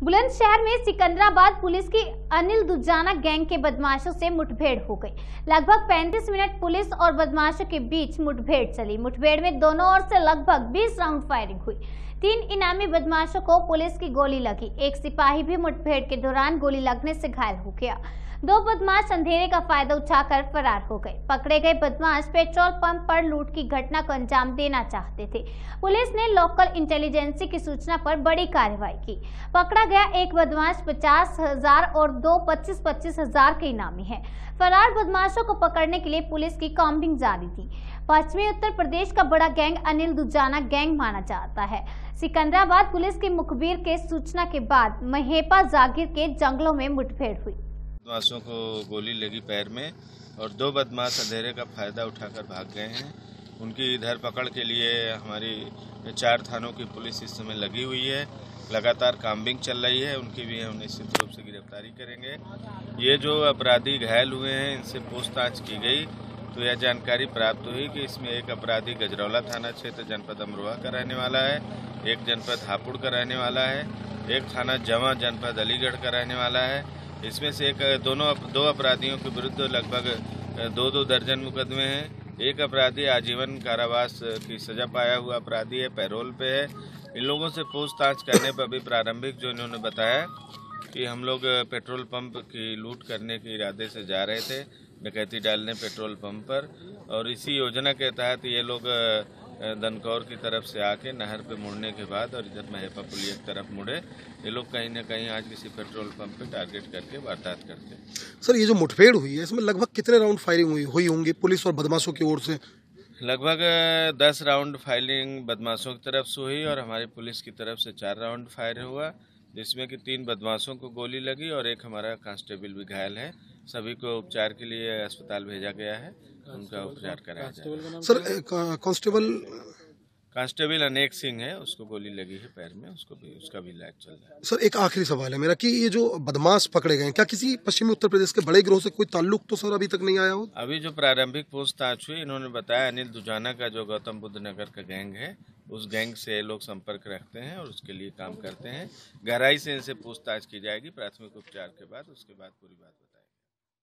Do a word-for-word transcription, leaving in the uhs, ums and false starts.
बुलंदशहर में सिकंदराबाद पुलिस की अनिल दुजाना गैंग के बदमाशों से मुठभेड़ हो गई। लगभग पैंतीस मिनट पुलिस और बदमाशों के बीच मुठभेड़ चली। मुठभेड़ में दोनों ओर से लगभग बीस राउंड फायरिंग हुई। तीन इनामी बदमाशों को पुलिस की गोली लगी। एक सिपाही भी मुठभेड़ के दौरान गोली लगने से घायल हो गया। दो बदमाश अंधेरे का फायदा उठाकर फरार हो गए। पकड़े गए बदमाश पेट्रोल पंप पर लूट की घटना को अंजाम देना चाहते थे। पुलिस ने लोकल इंटेलिजेंस की सूचना पर बड़ी कार्रवाई की। पकड़ा गया एक बदमाश पचास हजार और दो पच्चीस पच्चीस हजार के इनामी है। फरार बदमाशों को पकड़ने के लिए पुलिस की कॉम्बिंग जारी थी। पश्चिमी उत्तर प्रदेश का बड़ा गैंग अनिल दुजाना गैंग माना जाता है। सिकंदराबाद पुलिस की मुखबिर के सूचना के बाद महेपा जागीर के जंगलों में मुठभेड़ हुई। बदमाशों को गोली लगी पैर में और दो बदमाश अंधेरे का फायदा उठाकर भाग गए हैं। उनकी धरपकड़ के लिए हमारी चार थानों की पुलिस इस समय लगी हुई है। लगातार काम्बिंग चल रही है। उनकी भी हम निश्चित रूप से गिरफ्तारी करेंगे। ये जो अपराधी घायल हुए हैं, इनसे पूछताछ की गई तो यह जानकारी प्राप्त हुई कि इसमें एक अपराधी गजरौला थाना क्षेत्र जनपद अमरोहा का रहने वाला है, एक जनपद हापुड़ का रहने वाला है, एक थाना जमा जनपद अलीगढ़ का रहने वाला है। इसमें से एक दोनों दो अपराधियों के विरुद्ध लगभग दो दो दर्जन मुकदमे हैं। एक अपराधी आजीवन कारावास की सजा पाया हुआ अपराधी है, पैरोल पे है। इन लोगों से पूछताछ करने पर भी प्रारंभिक जो इन्होंने बताया कि हम लोग पेट्रोल पंप की लूट करने के इरादे से जा रहे थे, डकैती डालने पेट्रोल पंप पर, और इसी योजना के तहत ये लोग दनकौर की तरफ से आके नहर पे मुड़ने के बाद और इधर महेपा पुलिया की तरफ मुड़े। ये लोग कहीं ना कहीं आज किसी पेट्रोल पंप पे टारगेट करके वारदात करते हैं। सर, ये जो मुठभेड़ हुई है इसमें लगभग कितने राउंड फायरिंग हुई हुई होंगी पुलिस और बदमाशों की ओर से? लगभग दस राउंड फायरिंग बदमाशों की तरफ से हुई और हमारी पुलिस की तरफ से चार राउंड फायर हुआ, जिसमें कि तीन बदमाशों को गोली लगी और एक हमारा कांस्टेबल भी घायल है। सभी को उपचार के लिए अस्पताल भेजा गया है, उनका उपचार कराया जाएगा। सर, कांस्टेबल कांस्टेबल अनेक सिंह है, उसको गोली लगी है पैर में, उसको भी उसका भी इलाज चल रहा है। सर, एक आखिरी सवाल है मेरा कि ये जो बदमाश पकड़े गए, क्या किसी पश्चिमी उत्तर प्रदेश के बड़े गिरोह से कोई ताल्लुक तो सर अभी तक नहीं आया हो? अभी जो प्रारंभिक पूछताछ हुई, इन्होंने बताया अनिल दुजाना का जो गौतम बुद्ध नगर का गैंग है, उस गैंग से लोग संपर्क रखते हैं और उसके लिए काम करते हैं। गहराई से इनसे पूछताछ की जाएगी प्राथमिक उपचार के बाद, उसके बाद पूरी बात